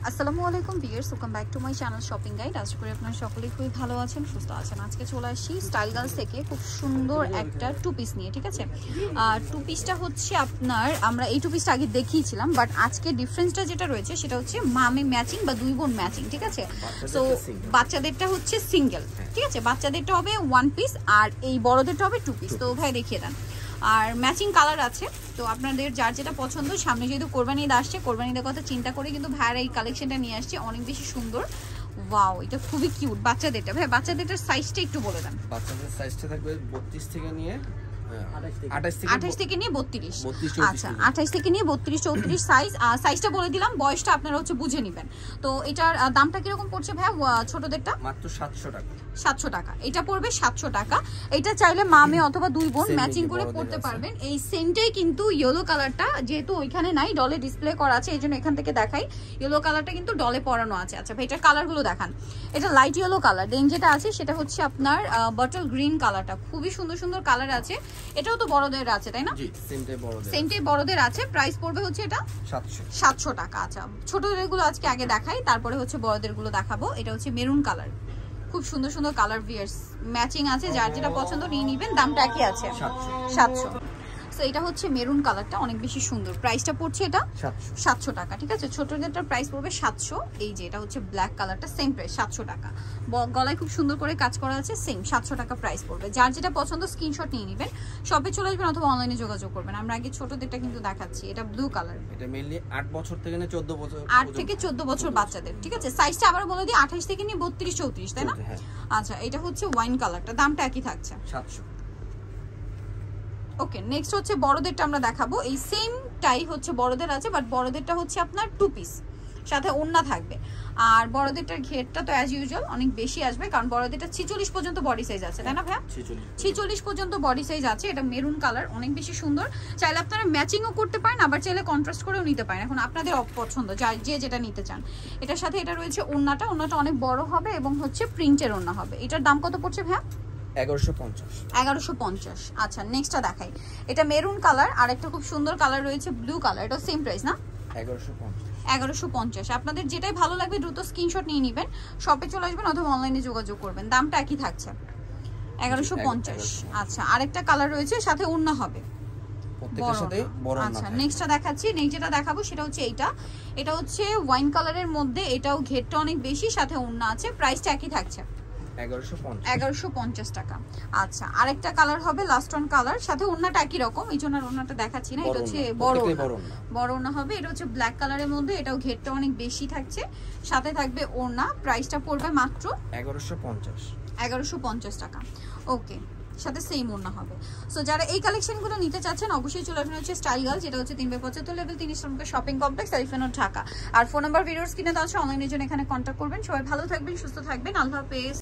আসসালামু আলাইকুম viewers, welcome back to my channel shopping guide. আশা করি আপনারা সকলেই খুবই ভালো আছেন, সুস্থ আছেন। আজকে চলে আসি স্টাইল গার্লস থেকে খুব সুন্দর একটা টু পিস নিয়ে, ঠিক আছে। টু পিসটা হচ্ছে আপনার, আমরা এই টু পিসটা আগে দেখিয়েছিলাম, বাট আজকে ডিফারেন্সটা যেটা রয়েছে সেটা হচ্ছে মামে ম্যাচিং বা দুই বোন ম্যাচিং, ঠিক আছে। সো বাচ্চাদেরটা হচ্ছে সিঙ্গেল, ঠিক আছে, বাচ্চাদেরটা হবে ওয়ান পিস আর এই বড়দেরটা হবে টু পিস। তো ভাই দেখিয়ে দেন। আর ম্যাচিং কালার আছে, তো আপনাদের যার যেটা পছন্দ। সামনে যেহেতু কোরবানি ঈদ আসছে, কোরবানি ঈদের কথা চিন্তা করে কিন্তু ভাইয়ের এই কালেকশনটা নিয়ে আসছে, অনেক বেশি সুন্দর। ওয়াও, এটা খুবই কিউট। বাচ্চাদেরটা ভাই, বাচ্চাদেরটার সাইজটা একটু বলে দেন। বাচ্চাদের সাইজটা থাকবে 32 থেকে নিয়ে 28 থেকে নিয়ে 32। আচ্ছা, 28 থেকে নিয়ে 32 34 সাইজ। সাইজটা বলে দিলাম, বয়সটা আপনারা হচ্ছে বুঝে নেবেন। তো এটার দামটা কিরকম পড়ছে ভাই? ছোটদেরটা মাত্র 700 টাকা। 700 টাকা এটা পড়বে, 700 টাকা। এটা চাইলে মামে অথবা দুই বোন ম্যাচিং করে পড়তে পারবেন। এই সেমটাই কিন্তু ইয়েলো কালারটা, যেহেতু ওইখানে নাই, ডলে ডিসপ্লে করা আছে, এই জন্য এখান থেকে দেখাই। ইয়েলো কালারটা কিন্তু ডলে পরানো আছে। আচ্ছা ভাই, এটার কালারগুলো দেখান। এটা লাইট ইয়েলো কালার, দেন যেটা আছে সেটা হচ্ছে আপনার বটল গ্রিন কালারটা। খুবই সুন্দর সুন্দর কালার আছে। এটাও তো বড়দের আছে, তাই না? জি, সেমটাই বড়দের আছে। প্রাইস পড়বে হচ্ছে এটা 700 টাকা। আচ্ছা, ছোটদের গুলো আজকে আগে দেখাই, তারপরে হচ্ছে বড়দের গুলো দেখাবো। এটা হচ্ছে মেরুন কালার, খুব সুন্দর সুন্দর কালার ভিয়ার্স, ম্যাচিং আছে, যার যেটা পছন্দ নিয়ে নিবেন। দামটা একই আছে, 700। সো এটা হচ্ছে মেরুন কালারটা, অনেক বেশি সুন্দর। প্রাইসটা পড়ছে এটা 700 টাকা, ঠিক আছে। ছোটদেরটার প্রাইস পড়বে 700। এই যে এটা হচ্ছে ব্ল্যাক কালারটা, সেম প্রাইস 700 টাকা। গলায় খুব সুন্দর করে কাজ করা আছে, সেম 700 টাকা প্রাইস পড়বে। যার যেটা পছন্দ স্ক্রিনশট নিয়ে নেবেন, শপে চলে আসবেন অথবা অনলাইনে যোগাযোগ করবেন। আমরা আগে ছোটদেরটা কিন্তু দেখাচ্ছি। এটা ব্লু কালার, এটা মেইনলি 8 বছর থেকে নিয়ে 14 বছর, 8 থেকে 14 বছর বাচ্চাদের, ঠিক আছে। সাইজটা আবার বলে দিই, 28 থেকে নিয়ে 32 34, তাই না? আচ্ছা, এটা হচ্ছে ওয়াইন কালারটা, দামটা একই থাকছে 700। ওকে, নেক্সট হচ্ছে বড়দেরটা আমরা দেখাবো। এই সেমটাই হচ্ছে বড়দের আছে, বাট বড়দেরটা হচ্ছে আপনার টু পিস, সাথে ওড়না থাকবে। আর বড়দেরটার ঘেরটা তো অ্যাজ ইউজুয়াল অনেক বেশি আসবে, কারণ বড়দেরটা 46 পর্যন্ত বডি সাইজ আছে, তাই না ভাইয়া? 46 পর্যন্ত বডি সাইজ আছে। এটা মেরুন কালার, অনেক বেশি সুন্দর। চাইলে আপনারা ম্যাচিংও করতে পারেন, আবার চাইলে কন্ট্রাস্ট করেও নিতে পারেন, এখন আপনাদের পছন্দ, যে যেটা নিতে চান। এটার সাথে এটা রয়েছে ওড়নাটা অনেক বড় হবে এবং হচ্ছে প্রিন্টের ওড়না হবে। এটার দাম কত পড়ছে ভাইয়া? 1150। আচ্ছা, নেক্সটটা দেখাই। এটা মেরুন কালার, আর একটা খুব সুন্দর কালার রয়েছে ব্লু কালার। এটা সেম প্রাইস না? 1150। আপনাদের যেটাই ভালো লাগবে দ্রুত স্ক্রিনশট নিয়ে নেবেন, শপে চলে আসবেন অথবা অনলাইনে যোগাযোগ করবেন। দামটা একই থাকছে 1150। আচ্ছা, আরেকটা কালার রয়েছে, সাথে ওড়না হবে। আচ্ছা, নেক্সটটা দেখাচ্ছি। নেক্সট যেটা দেখাবো সেটা হচ্ছে এইটা। এটা হচ্ছে ওয়াইন কালারের মধ্যে, এটাও ঘেরটা অনেক বেশি, সাথে ওড়না আছে। প্রাইসটা একই থাকছে 1150 টাকা। আচ্ছা, আরেকটা কালার হবে লাস্ট ওয়ান কালার, সাথে ওড়নাটা একই রকম, এই জন্য ওড়নাটা দেখাচ্ছি না। এটা হচ্ছে বড় ওড়না হবে। এটা হচ্ছে ব্ল্যাক কালারের মধ্যে, এটাও ঘেরটা অনেক বেশি থাকছে, সাথে থাকবে ওড়না। প্রাইসটা পড়বে মাত্র 1150 টাকা। ওকে, সাথে সেম ওড়না হবে। সো যারা এই কালেকশনগুলো নিতে চাচ্ছেন অবশ্যই চলে আসবেন হচ্ছে স্টাইল গার্ল, যেটা হচ্ছে 375 level 3 Islampur shopping complex, elephant Dhaka. আর ফোন নাম্বার ভিডিওর স্ক্রিনে দেওয়া আছে, অনলাইনের জন্য এখানে কন্ট্যাক্ট করবেন। সবাই ভালো থাকবেন, সুস্থ থাকবেন, আল্লাহ হাফেজ।